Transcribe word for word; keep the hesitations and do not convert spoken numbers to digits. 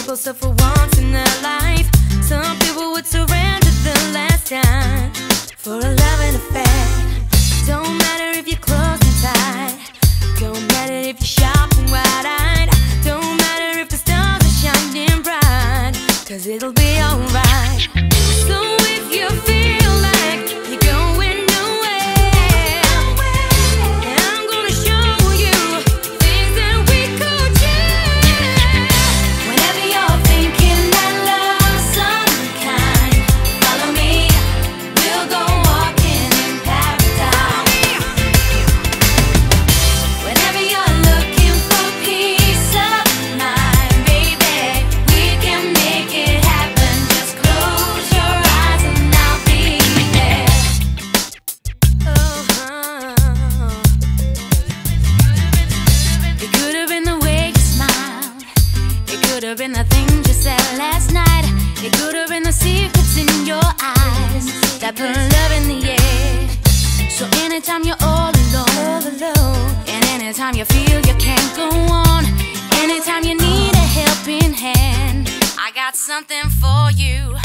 people suffer once in their life. Some people would surrender the last time for a love and affair. Don't matter if you're close and tight. Don't matter if you're sharp and wide-eyed. Don't matter if the stars are shining bright, 'cause it'll be alright. So if you feel like you're going nowhere, I'm gonna show you things that we could do. Whenever you're thinking that love's some kind, follow me, we'll go walking in paradise. Whenever you're looking for peace of mind, baby, we can make it happen. Just close your eyes and I'll be there. Oh, it could have been the way you smiled. It could have been the things you said last night. It could have been the secrets in your eyes that put love in the air. So anytime you're all alone, all alone, and anytime you feel you can't go on, anytime you need a helping hand, I got something for you.